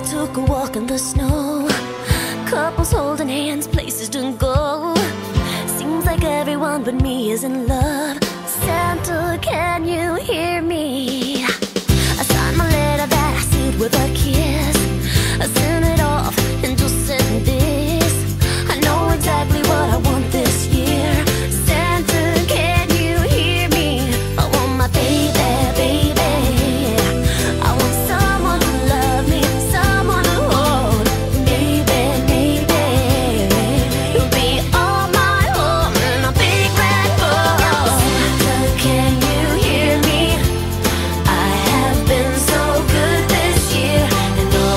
took a walk in the snow. Couples holding hands, places to go. Seems like everyone but me is in love. Santa, can you hear me? I signed my letter that I sealed with a kiss. I sent it off and just said this: I know exactly what I want this year. Santa, can you hear me? I want my baby, baby. I want someone to love me, someone to hold. Maybe, maybe you'll be all my home in a big red bowl. Santa, can you hear me? I have been so good this year, and all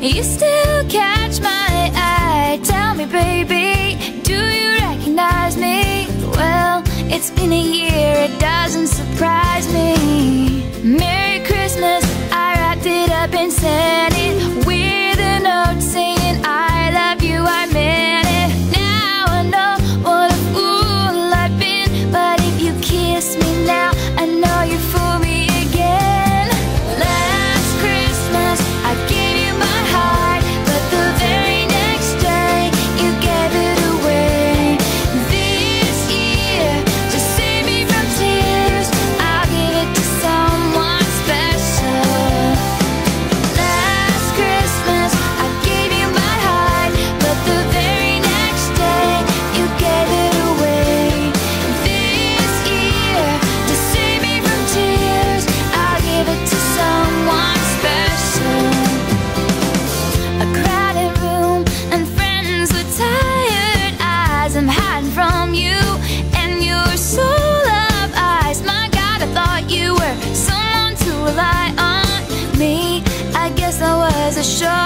You still catch my eye. Tell me, baby, do you recognize me? Well, it's been a year, it doesn't surprise me. Merry Christmas, I wrapped it up and sent it with a note saying I love you, I meant it. Now I know what a fool I've been, but if you kiss me now, I know you fool me again. Last Christmas, I gave you my heart, but the very next day, you gave it away. This year, to save me from tears, I'll give it to someone special. Last Christmas, I gave you my heart, but the very next day, you gave it away. This year, to save me from tears, I'll give it to someone special. A crowded room and friends with tired eyes. I'm hiding from you and your soul of eyes. My God, I thought you were someone to rely on. Me, I guess I was a show.